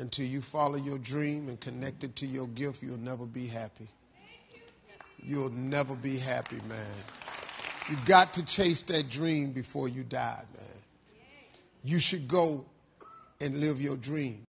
Until you follow your dream and connect it to your gift, you'll never be happy. You'll never be happy, man. You got to chase that dream before you die, man. You should go and live your dream.